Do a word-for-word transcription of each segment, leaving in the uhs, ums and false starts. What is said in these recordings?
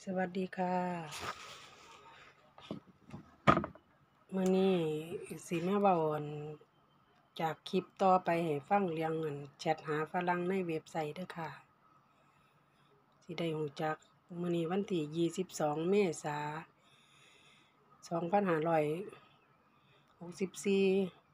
สวัสดีค่ะมื้อนี้สิมาเว้าอันจากคลิปต่อไปให้ฟังเรื่องอันแชตหาฝรั่งในเว็บไซต์เด้อค่ะสิได้รู้จักมื้อนี้วันที่ยี่สิบสองเมษายนสองพันห้าร้อยหกสิบสี่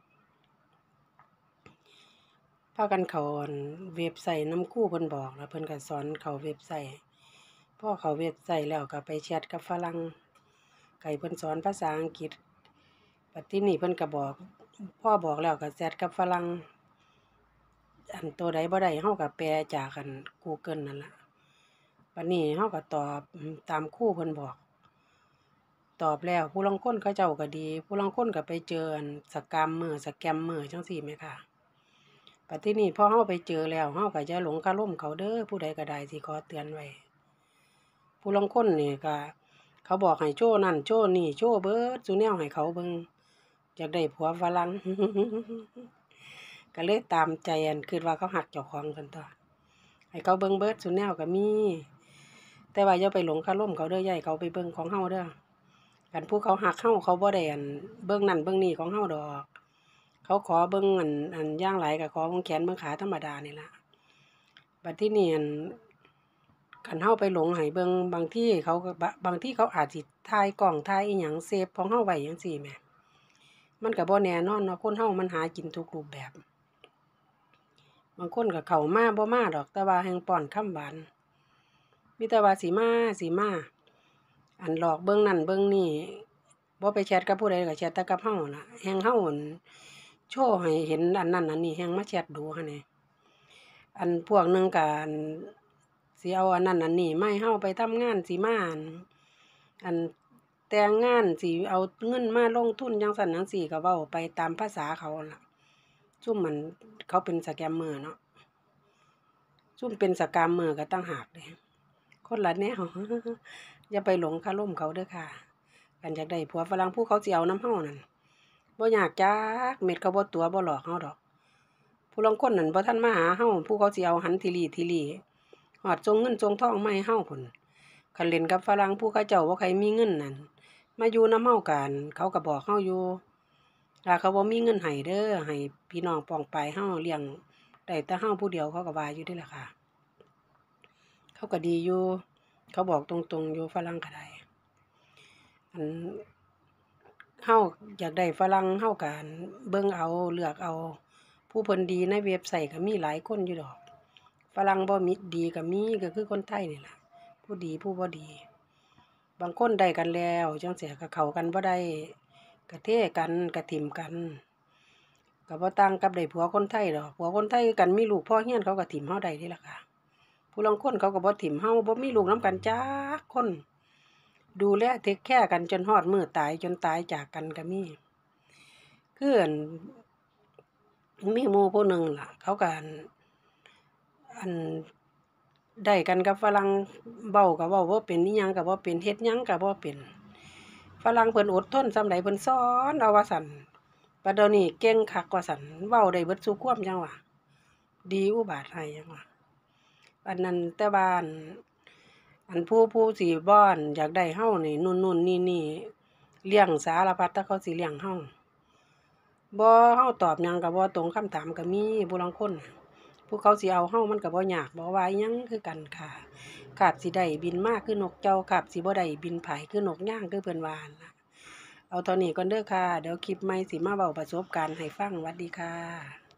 พากันเข้าอันเว็บไซต์นำครูเพิ่นบอกแล้วเพิ่นก็สอนเข้าเว็บไซต์พอเข้าเว็บไซต์แล้วก็ไปแชตกับฝรั่งก็ให้เพิ่นสอนภาษาอังกฤษบัดทีนี้เพิ่นก็บอกพอบอกแล้วก็แชตกับฝรั่งอันตัวใดบ่ได้เฮาก็แปลจากอัน Google นั่นล่ะบัดนี้เฮาก็ตอบตามครูเพิ่นบอกตอบแล้วผู้ลางคนเขาเจ้าก็ดีผู้ลางคนก็ไปเจออันสแกมเมอร์สแกมเมอร์จังซี่แหมค่ะบัดทีนี้พอเฮาไปเจอแล้วเฮาก็อย่าหลงคาร่มเขาเด้อผู้ใดก็ได้สิขอเตือนไว้ผู้ลางคนนี่ก็เขาบอกให้โชว์นั่นโชว์นี่โชว์เบิดซุแนวให้เขาเบิ่งอยากได้ผัวฝรั่ง ก็เลยตามใจอันคิดว่าเขาหักเจ้าของซั่นตั่วให้เขาเบิ่งเบิดซุแนวก็มีแต่ว่าอย่าไปหลงคาร่มเขาเด้ออย่าให้เขาไปเบิ่งของเฮาเด้อคันผู้เขาหักเฮาเขาบ่ได้อันเบิ่งนั่นเบิ่งนี่ของเฮาดอกเขาขอเบิ่งอันอันอย่างหลายก็ขอเบิ่งแขนเบิ่งขาธรรมดานี่ล่ะบัดทีนี้อันคันเฮาไปหลงให้เบิ่งบางทีเขาก็บางทีเขาอาจสิถ่ายกล้องถ่ายอีหยังเซฟของเฮาไว้จังซี่แหมมันก็บ่แน่นอนเนาะคนเฮามันหากินทุกรูปแบบบางคนก็เข้ามาบ่มาดอกแต่ว่าแฮ่งป้อนคำหวานมีแต่ว่าสิมาสิมาอันหลอกเบิ่งนั่นเบิ่งนี่บ่ไปแชตกับผู้ใดก็แชตแต่กับเฮาน่ะแฮ่งเฮาอั่นโชว์ให้เห็นอันนั้นอันนี้แฮ่งมาแชตดูหั่นแหละอันพวกหนึ่งก็อันสิเอาอันนั้นอันนี้มาให้เฮาไปทำงานสิมาอันอันแต่งงานสิเอาเงินมาลงทุนจังซั่นจังซี่ก็เว้าไปตามภาษาเขาล่ะซุมมันเขาเป็นสแกมเมอร์เนาะซุมเป็นสแกมเมอร์ก็ต่างหากเด้คนละแนว อย่าไปหลงคาร่มเขาเด้อค่ะกันอยากได้ผัวฝรั่งผู้เขาสิเอานำเฮานั่นบ่ยากจักเม็ดเขาบ่ตั๋วบ่หลอกเฮาดอกผู้ลางคนนั่นบ่ทันมาหาเฮาผู้เขาสิเอาหันทีหลีทีหลีฮอดส่งเงินส่งทองมาให้เฮาพุ่นคันเล่นกับฝรั่งผู้เขาเจ้าบ่ใครมีเงินนั่นมาอยู่นำเฮากันเขาก็บอกเฮาอยู่ถ้าเขาบ่มีเงินให้เด้อให้พี่น้องป้องปายเฮาเลี้ยงได้แต่เฮาผู้เดียวเขาก็ว่าอยู่เดะล่ะค่ะเขาก็ดีอยู่เขาบอกตรงๆอยู่ฝรั่งก็ได้อันเฮาอยากได้ฝรั่งเฮาก็เบิ่งเอาเลือกเอาผู้เพิ่นดีในเว็บไซต์ก็มีหลายคนอยู่ดอกฝรั่งบ่มีดีก็มีก็คือคนไทยนี่ล่ะผู้ดีผู้บ่ดีบางคนได้กันแล้วจังซี่ก็เข้ากันบ่ได้ก็เทกันก็ถิ้มกันก็บ่ต่างกับได้ผัวคนไทยดอกผัวคนไทยกันมีลูกพอเฮียนเขาก็ถิ้มเฮาได้เดะล่ะค่ะผู้ลางคนเขาก็บ่ถิ้มเฮาบ่มีลูกนำกันจักคนดูแลเทคแคร์กันจนฮอดมื้อตายจนตายจากกันก็มีคืออันมีหมู่ผู้หนึ่งล่ะเขาก็อันอันได้กันกับฝรั่งเว้าก็เว้าบ่เป็นอิหยังก็บ่เป็นเฮ็ดหยังก็บ่เป็นฝรั่งเพิ่นอดทนส่ำใดเพิ่นสอนเอาว่าซั่นบัดเดี๋ยวนี้เก่งคักว่าซั่นเว้าได้เบิดซุความจังว่าดีอุบาทให้จังว่าอันนั้นแต่ว่าอันอันผู้ผู้สิบ่อนอยากได้เฮานี่นู่นๆนี่ๆเลี้ยงสารพัดแต่เขาสิเลี้ยงเฮาบ่เฮาตอบหยังก็บ่ตรงคำถามก็มีผู้ลางคนผู้เขาสิเอาเฮามันก็บ่ยากบ่ว่าอิหยังคือกันค่ะคาบสิได้บินมาคือนกเจ้าคาบสิบ่ได้บินไผคือนกย่างคือเพิ่นว่านั่นล่ะเอาเท่านี้ก่อนเด้อค่ะเดี๋ยวคลิปใหม่สิมาเว้าประสบการณ์ให้ฟังหวัดดีค่ะ